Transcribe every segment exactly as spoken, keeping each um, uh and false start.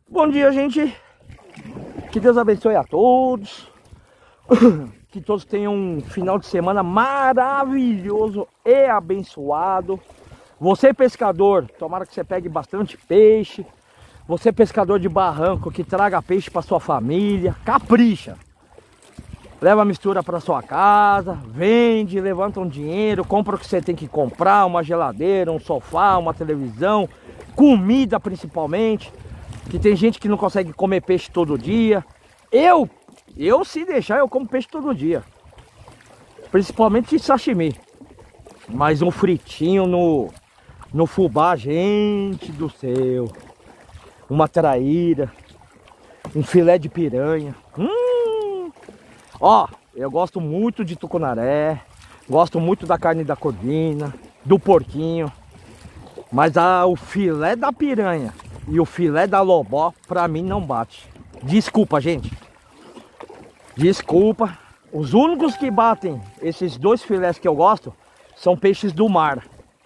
Bom dia, gente. Que Deus abençoe a todos. Que todos tenham um final de semana maravilhoso e abençoado. Você pescador, tomara que você pegue bastante peixe. Você pescador de barranco, que traga peixe para sua família. Capricha. Leva a mistura para sua casa, vende, levanta um dinheiro, compra o que você tem que comprar, uma geladeira, um sofá, uma televisão, comida principalmente, que tem gente que não consegue comer peixe todo dia. Eu, eu se deixar, eu como peixe todo dia, principalmente de sashimi, mas um fritinho no, no fubá, gente do céu, uma traíra, um filé de piranha, hum. Ó, eu gosto muito de tucunaré, gosto muito da carne da corvina, do porquinho, mas a, o filé da piranha e o filé da lobó, pra mim, não bate. Desculpa, gente. Desculpa. Os únicos que batem esses dois filés que eu gosto são peixes do mar.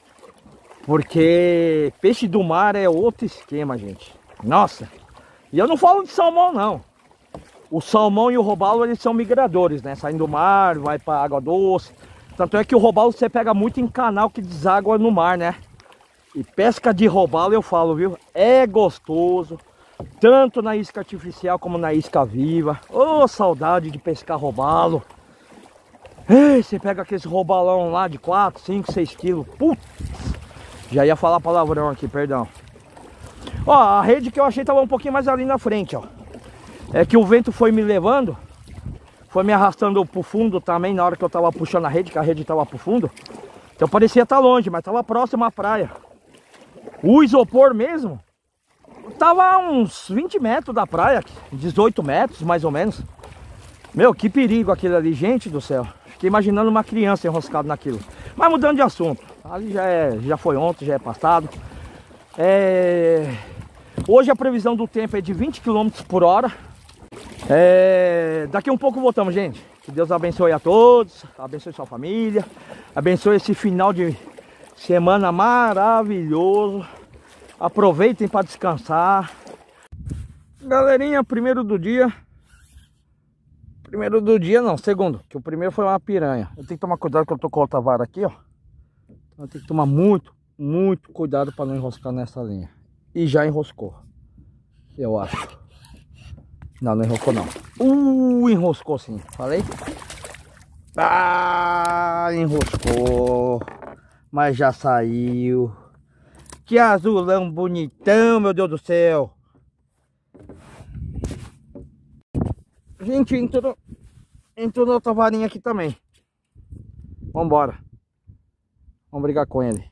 Porque peixe do mar é outro esquema, gente. Nossa. E eu não falo de salmão, não. O salmão e o robalo, eles são migradores, né? Saem do mar, vai para água doce. Tanto é que o robalo você pega muito em canal que deságua no mar, né? E pesca de robalo, eu falo, viu? É gostoso. Tanto na isca artificial como na isca viva. Ô, oh, saudade de pescar robalo. Ei, você pega aqueles robalão lá de quatro, cinco, seis quilos. Putz! Já ia falar palavrão aqui, perdão. Ó, a rede que eu achei tava um pouquinho mais ali na frente, ó. É que o vento foi me levando, foi me arrastando pro fundo também na hora que eu tava puxando a rede, que a rede tava pro fundo. Então parecia estar longe, mas tava próximo à praia. O isopor mesmo tava a uns vinte metros da praia, dezoito metros mais ou menos. Meu, que perigo aquilo ali, gente do céu. Fiquei imaginando uma criança enroscada naquilo. Mas mudando de assunto, ali já, é, já foi ontem, já é passado. É... Hoje a previsão do tempo é de vinte quilômetros por hora. É, daqui um pouco voltamos, gente. Que Deus abençoe a todos, abençoe sua família, abençoe esse final de semana maravilhoso. Aproveitem para descansar. Galerinha, primeiro do dia. Primeiro do dia não, segundo, que o primeiro foi uma piranha. Eu tenho que tomar cuidado que eu tô com outra vara aqui, ó. Então eu tenho que tomar muito, muito cuidado para não enroscar nessa linha. E já enroscou, eu acho. Não, não enroscou não. Uh, enroscou sim, falei? Ah, enroscou. Mas já saiu. Que azulão bonitão, meu Deus do céu. Gente, entrou, entrou na outra varinha aqui também. Vambora. Vamos brigar com ele.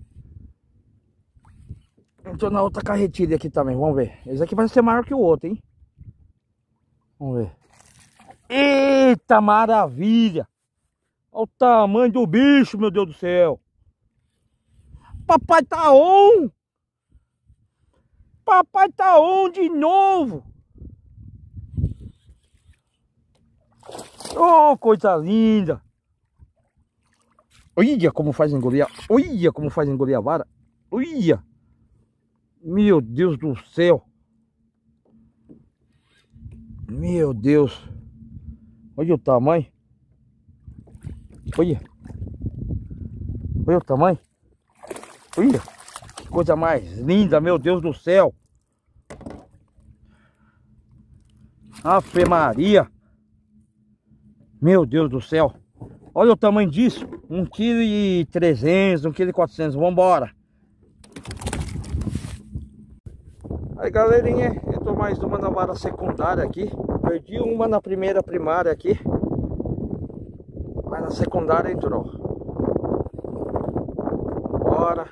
Entrou na outra carretilha aqui também, vamos ver. Esse aqui vai ser maior que o outro, hein? Vamos ver. Eita, maravilha! Olha o tamanho do bicho, meu Deus do céu. Papai tá on! Papai tá on de novo! Oh, coisa linda! Olha como faz engolir a... Olha como faz engolir a vara! Olha! Meu Deus do céu! Meu Deus! Olha o tamanho! Olha! Olha o tamanho! Olha! Que coisa mais linda, meu Deus do céu! Ave Maria! Meu Deus do céu! Olha o tamanho disso! um quilo e trezentos, um quilo e quatrocentos, vambora! Aí galerinha, entrou mais uma na vara secundária aqui. Perdi uma na primeira primária aqui, mas na secundária entrou. Bora.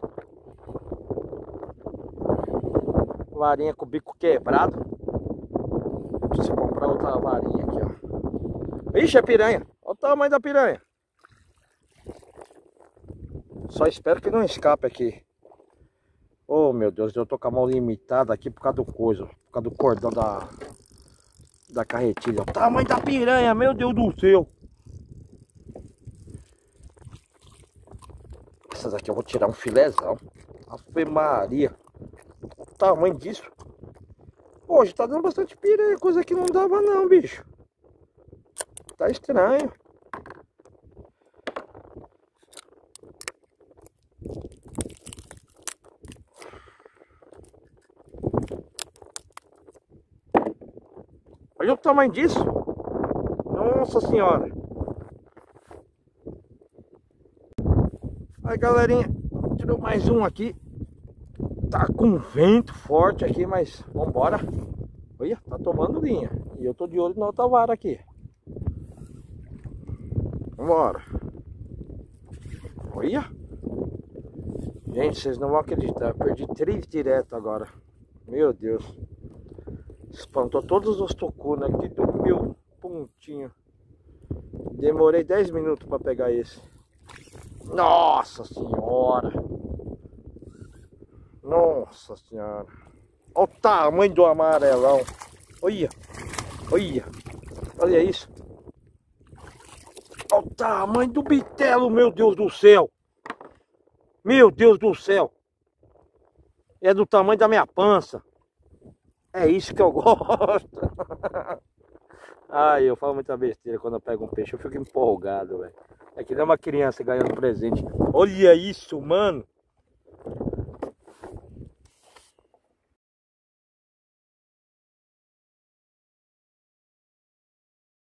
Varinha com o bico quebrado. Preciso comprar outra varinha aqui, ó. Ixi, é piranha. Olha o tamanho da piranha. Só espero que não escape aqui. Oh meu Deus, eu tô com a mão limitada aqui por causa do coisa, por causa do cordão da, da carretilha. O tamanho da piranha, meu Deus do céu. Essas aqui eu vou tirar um filézão. Ave Maria. O tamanho disso. Hoje tá dando bastante piranha, coisa que não dava não, bicho. Tá estranho. Olha o tamanho disso. Nossa senhora. Aí, galerinha, tirou mais um aqui. Tá com vento forte aqui, mas vambora. Olha, tá tomando linha. E eu tô de olho na outra vara aqui. Vambora. Olha. Gente, vocês não vão acreditar. Eu perdi três direto agora. Meu Deus. Espantou todos os tucunas aqui do meu pontinho. Demorei dez minutos para pegar esse. Nossa senhora. Nossa senhora. Olha o tamanho do amarelão. Olha. Olha. Olha isso. Olha o tamanho do bitelo, meu Deus do céu. Meu Deus do céu. É do tamanho da minha pança. É isso que eu gosto. Ai, eu falo muita besteira quando eu pego um peixe. Eu fico empolgado, velho. É que nem uma criança ganhando presente. Olha isso, mano.